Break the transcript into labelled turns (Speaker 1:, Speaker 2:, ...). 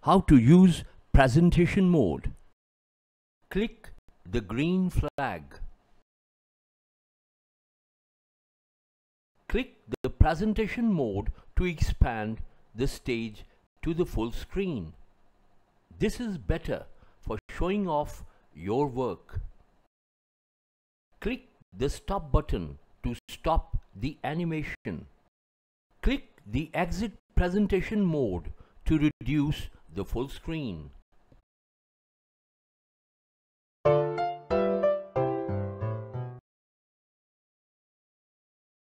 Speaker 1: How to use presentation mode. Click the green flag. Click the presentation mode to expand the stage to the full screen. This is better for showing off your work. Click the stop button to stop the animation. Click the exit presentation mode to reduce the full screen.